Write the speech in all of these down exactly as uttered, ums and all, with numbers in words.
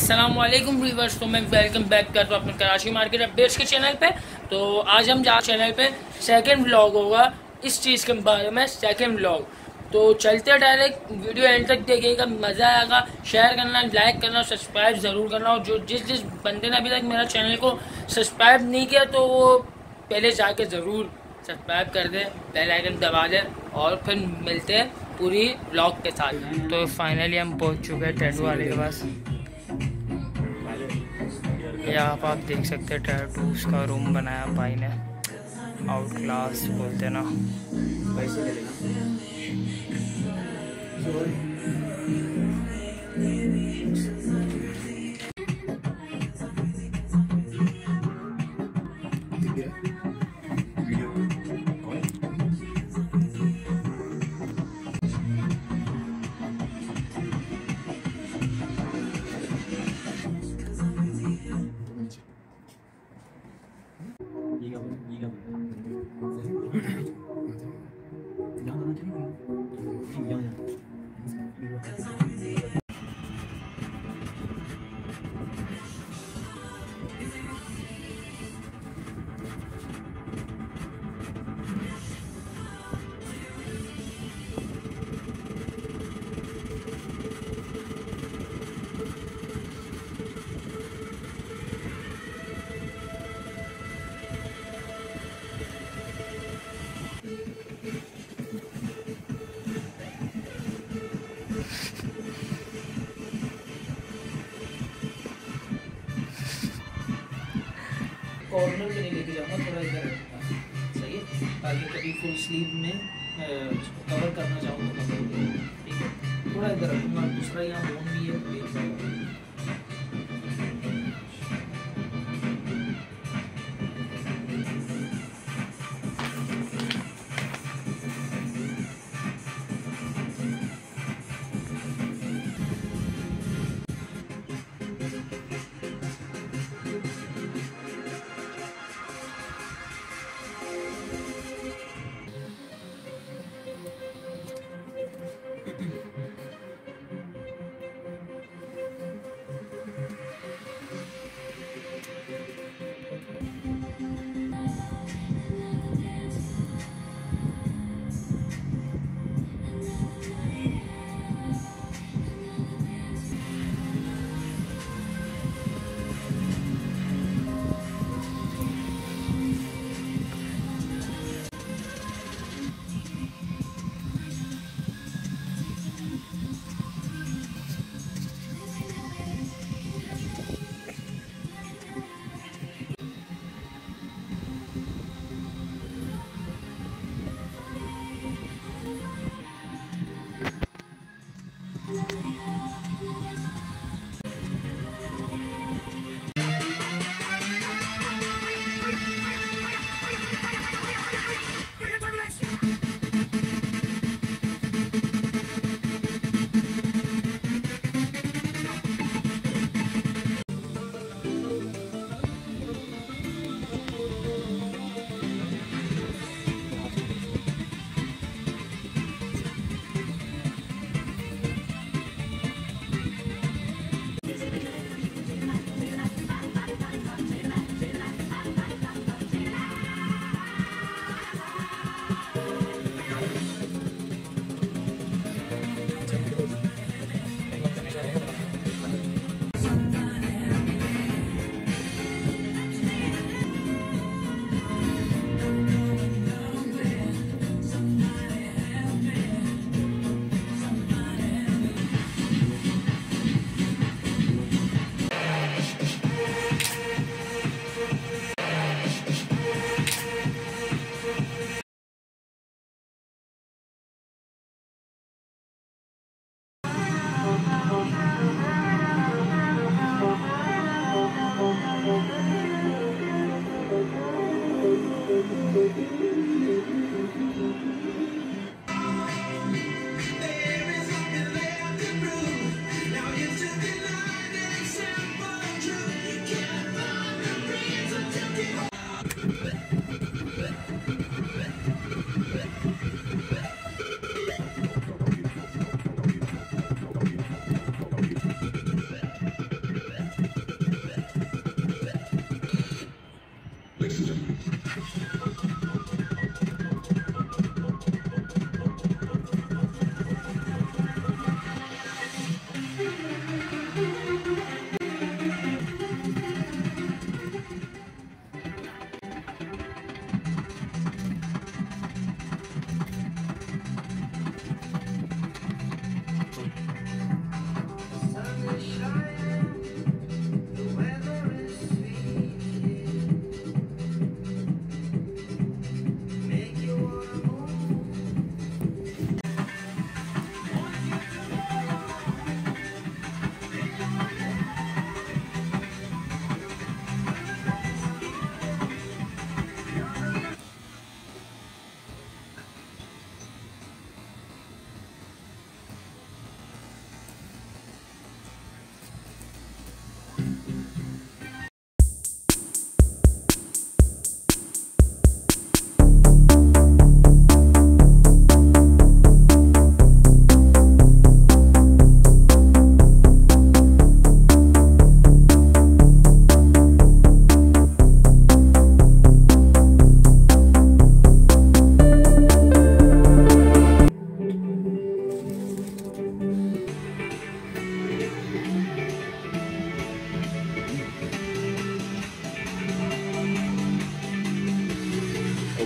अस्सलाम वालेकुम व्यूअर्स। तो मैं वेलकम बैक करता हूँ अपने कराची मार्केट अपडेट्स के चैनल पे। तो आज हम जा चैनल पे सेकंड व्लॉग होगा इस चीज़ के बारे में, सेकंड व्लॉग। तो चलते डायरेक्ट वीडियो एंड तक देखिएगा, मज़ा आएगा। शेयर करना, लाइक करना, सब्सक्राइब ज़रूर करना। और जो जिस जिस बंदे ने अभी तक मेरा चैनल को सब्सक्राइब नहीं किया तो वो पहले जाके ज़रूर सब्सक्राइब कर दें, बेल आइकन दबा दें। और फिर मिलते हैं पूरी व्लॉग के साथ। तो फाइनली हम पहुंच चुके हैं टैटू वाले के पास। यहाँ पर आप देख सकते हैं टैटूज का रूम बनाया भाई ने, आउट क्लास बोलते ना। कॉर्नर पे नहीं लेके जाऊंगा, थोड़ा इधर रखूंगा, सही है, ताकि कभी फुल स्लीव में उसको कवर करना चाहूँ तो कवर हो, ठीक है। थोड़ा इधर रखूंगा, दूसरा यहाँ बोन भी है, देख पाएगा।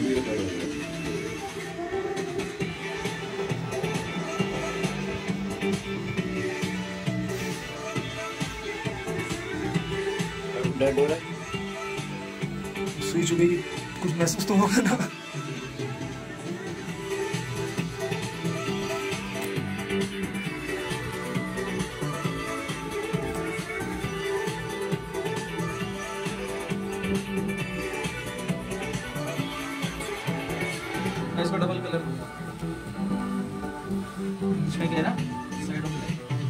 डेड हो रहा है, सुई चुभेगी, कुछ महसूस तो होगा ना। मैं इसको डबल कलर दूंगा, इसमें क्या है ना साइडों में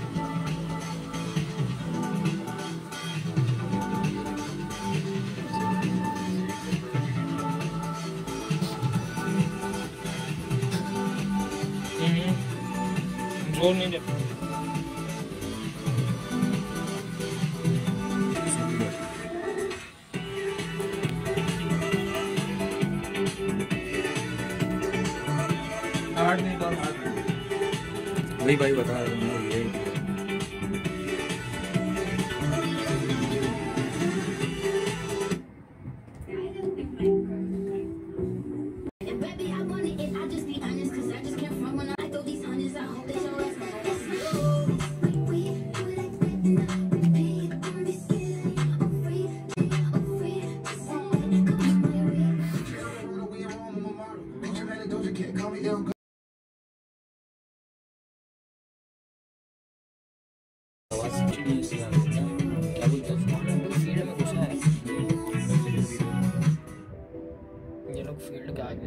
जोर नहीं देता। आठ मिनट और आठ वही भाई बता रहा हूँ ये। क्या बोलते हैं फील्ड में घुसा है, ये लोग फील्ड के आगे।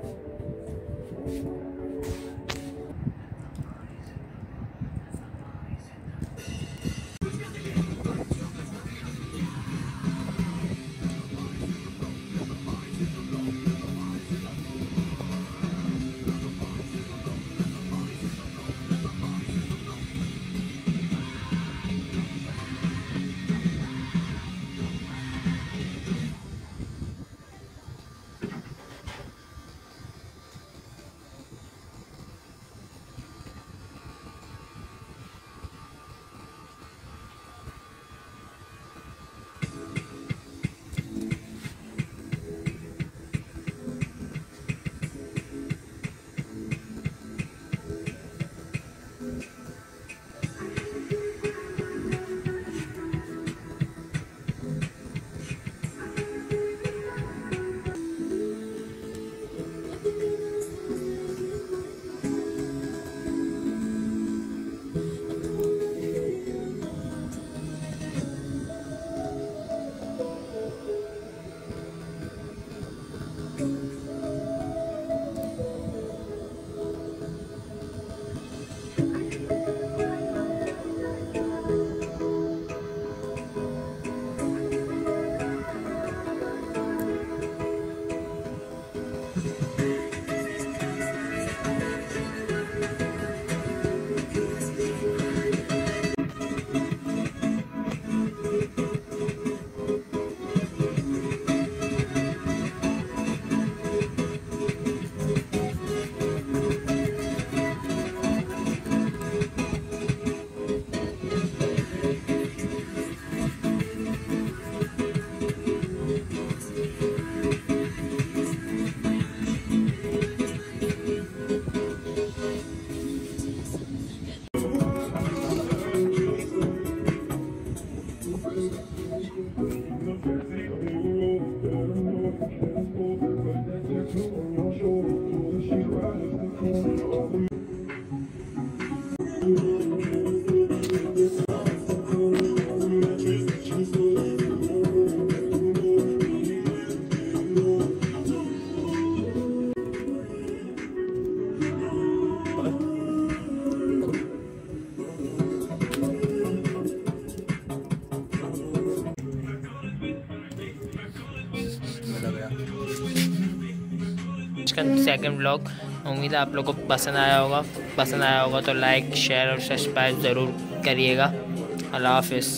सेकंड व्लॉग, उम्मीद है आप लोगों को पसंद आया होगा। पसंद आया होगा तो लाइक शेयर और सब्सक्राइब ज़रूर करिएगा। अल्लाह हाफिज़।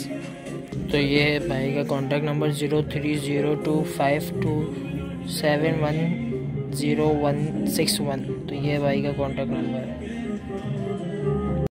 तो ये है भाई का contact number zero three zero two five two seven one zero one six one. तो ये भाई का कॉन्टैक्ट नंबर है।